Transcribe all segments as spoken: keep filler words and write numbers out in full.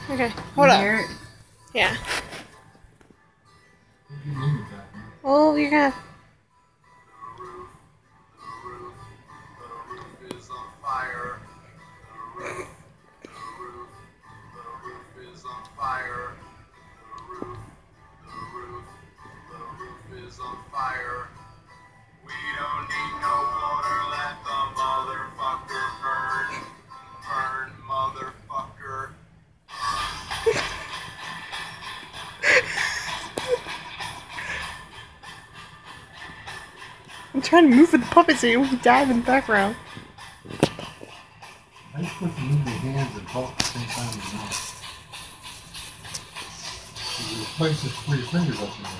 Okay, hold up. It? Yeah. Oh, you're gonna. I'm trying to move with the puppet so you won't dive in the background. I just put them in your hands and talk at the same time as your mouth. There's places for your fingers up in there.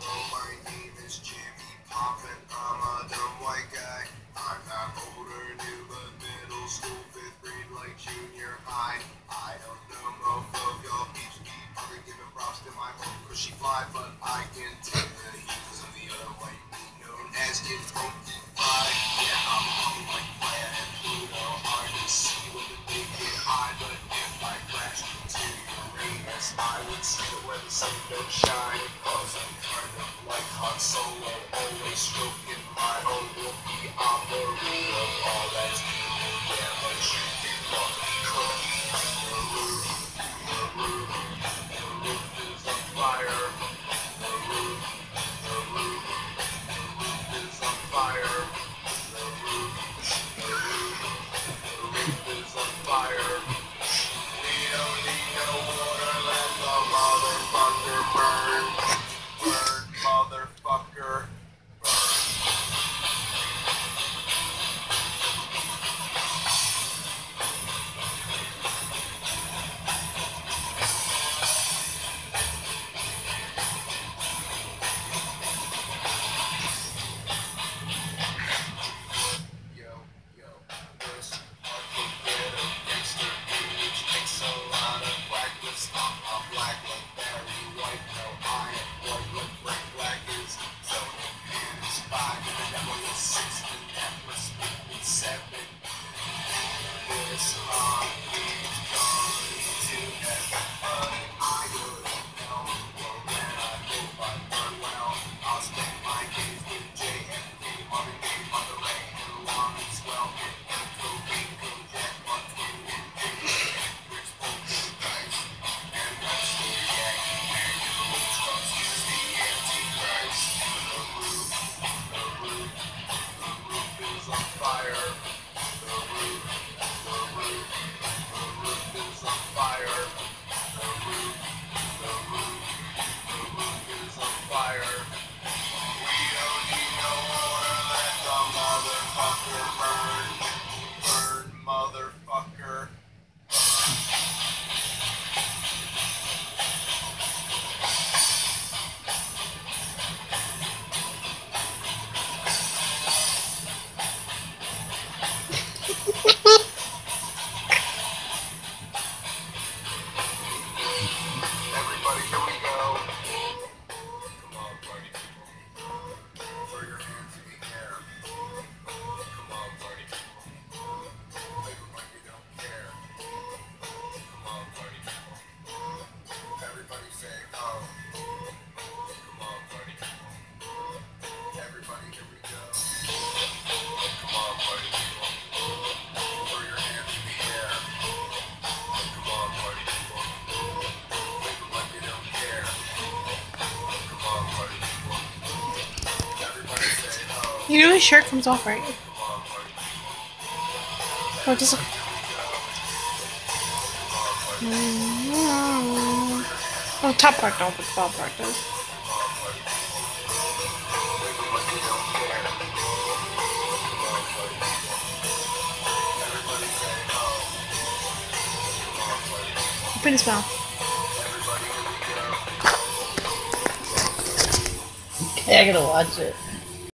I would say that where the sun don't shine, cause I'm kind of like Han Solo, always stroking my own wolfie. I'm the ruler of all that's evil, yeah, but you can walk cookie. The roof, the roof, the roof is on fire. The roof, the roof, the roof is on fire. The roof, the roof, the roof is on fire. We don't need no water, let the motherfucker burn. Burn, motherfucker, burn. Yo, yo, this hardcore ghetto gangster image takes a lot of practice. I'm a black like Barry White, no, I am white like Frank Black is. So, and it's five, and the devil is six, and that must make me seven. This heart is going to heaven, but I wouldn't know. Well, when I hope I burn well, I'll spend my days with J F K, Marvin Gaye, Mother Ray, and Lawrence Welker, and Cobain, Kojak, Mark Twain, and Jay, and Chris Paul, Christ, and Wesley, yeah, and you trust is the Antichrist. The roof, the roof, the roof is on fire. The roof, the roof, the roof is on fire. The roof, the roof, the roof is on fire. We don't need no water, let the motherfucker burn. Burn, motherfucker. Everybody, here we go. Come on, party people. Throw your hands in the air. Come on, party people. Wave 'em like you don't care. Come on, party people. Everybody say, oh. Come on, party people. Everybody, here we go. Come on, party people. Throw your hands in the air. Come on, party people. Wave 'em like you don't care. Come on, party people. Everybody say, oh. You know his shirt comes off, right? Come on, party people. Oh, just. Oh, top part don't, but the bottom part does. Open his mouth. Okay, I gotta watch it.